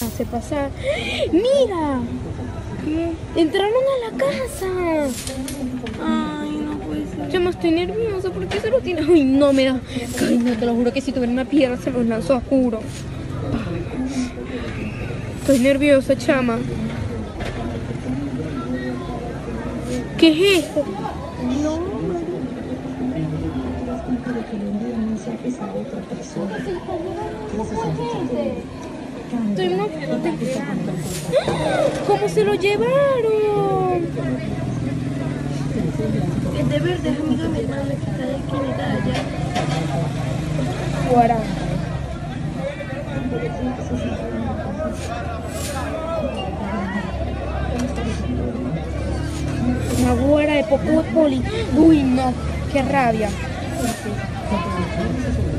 hace pasar. ¡Mira! ¿Qué? Entraron a la casa. Ay, no puede ser. Chama, estoy nerviosa. ¿Por qué se lo tiene? Ay, no me da. Ay, no, te lo juro que si tuviera una piedra se los lanzó, juro. Estoy nerviosa, chama. ¿Qué es esto? No. Estoy muy... ¿Cómo se lo llevaron? Es de verde, es amiga de mi hermana que está de esquinita de allá. Guará. Una guara de popó de poli. Uy, no, qué rabia.